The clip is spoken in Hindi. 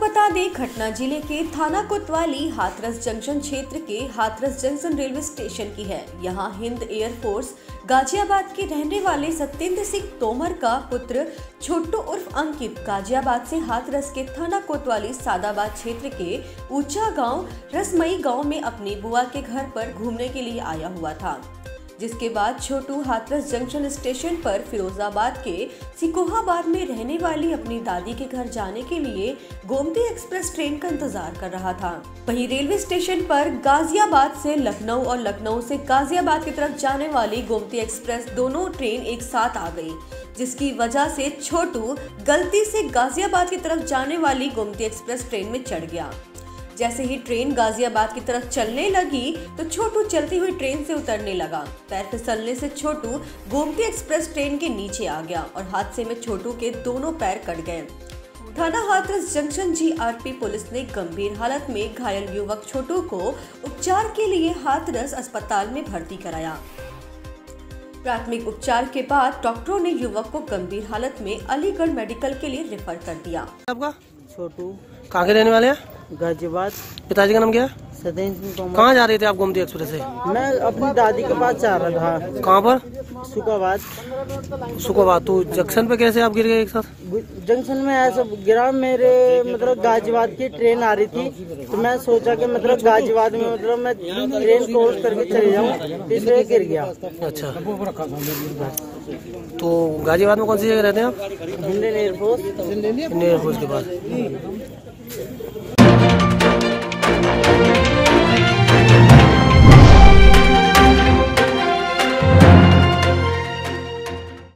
बता दें, घटना जिले के थाना कोतवाली हाथरस जंक्शन क्षेत्र के हाथरस जंक्शन रेलवे स्टेशन की है। यहां हिंद एयरफोर्स गाजियाबाद के रहने वाले सत्येंद्र सिंह तोमर का पुत्र छोटू उर्फ अंकित गाजियाबाद से हाथरस के थाना कोतवाली सादाबाद क्षेत्र के ऊंचा गांव रसमई गांव में अपनी बुआ के घर पर घूमने के लिए आया हुआ था, जिसके बाद छोटू हाथरस जंक्शन स्टेशन पर फिरोजाबाद के सिकोहाबाद में रहने वाली अपनी दादी के घर जाने के लिए गोमती एक्सप्रेस ट्रेन का इंतजार कर रहा था। वहीं रेलवे स्टेशन पर गाजियाबाद से लखनऊ और लखनऊ से गाजियाबाद की तरफ जाने वाली गोमती एक्सप्रेस दोनों ट्रेन एक साथ आ गई, जिसकी वजह से छोटू गलती से गाजियाबाद की तरफ जाने वाली गोमती एक्सप्रेस ट्रेन में चढ़ गया। जैसे ही ट्रेन गाजियाबाद की तरफ चलने लगी तो छोटू चलती हुई ट्रेन से उतरने लगा। पैर फिसलने से छोटू गोमती एक्सप्रेस ट्रेन के नीचे आ गया और हादसे में छोटू के दोनों पैर कट गए। थाना हाथरस जंक्शन जीआरपी पुलिस ने गंभीर हालत में घायल युवक छोटू को उपचार के लिए हाथरस अस्पताल में भर्ती कराया। प्राथमिक उपचार के बाद डॉक्टरों ने युवक को गंभीर हालत में अलीगढ़ मेडिकल के लिए रेफर कर दिया। आपका छोटू कहाँ के रहने वाले हैं? गाजियाबाद। पिताजी का नाम क्या है? सत्येंद्र सिंह तोमर। कहाँ जा रहे थे आप गोमती एक्सप्रेस से? मैं अपनी दादी के पास जा रहा था। कहाँ पर? सुखाबाद। सुखाबाद। तो जंक्शन पे कैसे आप गिर गए एक साथ? जंक्शन में ऐसा गिरा, मेरे मतलब गाजियाबाद की ट्रेन आ रही थी तो मैं सोचा कि मतलब गाजियाबाद में मतलब मैं ट्रेन क्रॉस करके चले जाऊँ, इसलिए गिर गया। अच्छा, तो गाजियाबाद में कौन सी जगह रहते हैं आप? Indian air force. इंडियन एयरफोर्स के पास।